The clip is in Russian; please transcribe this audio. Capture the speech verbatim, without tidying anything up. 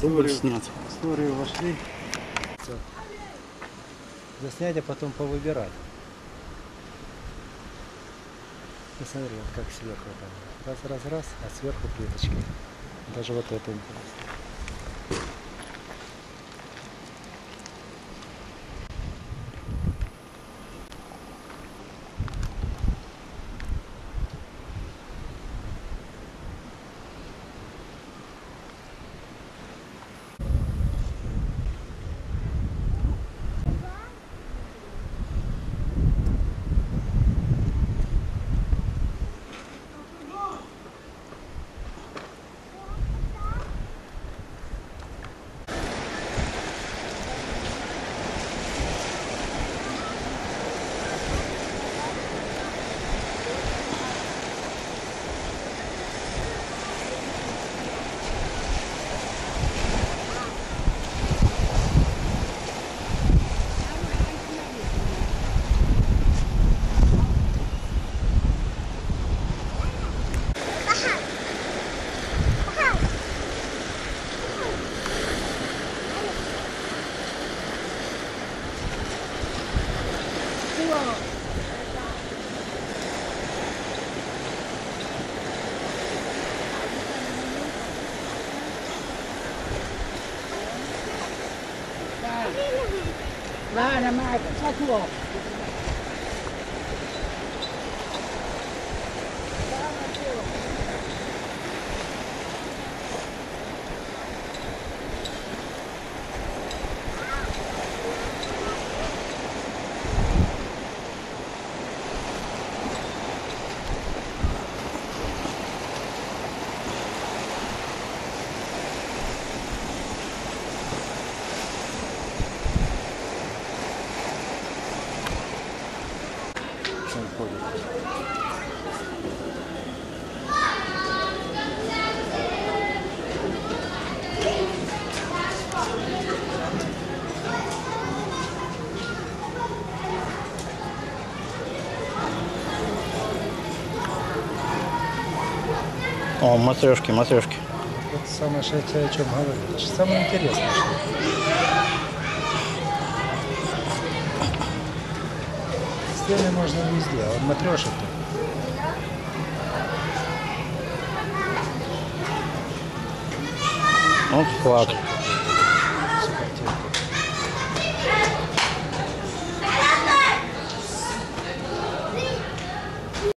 дубль снят. В историю вошли. Заснять, а потом повыбирать. Посмотри, вот как сверху там. Раз, раз, раз, а сверху плиточки. Даже вот это интересно. Ладно, Майка, пошел. О, матрешки, матрешки. Вот самое, что я тебе о чем говорю. Это же самое интересное. Стены можно везде, а вот матрешек-то. Вот флаг.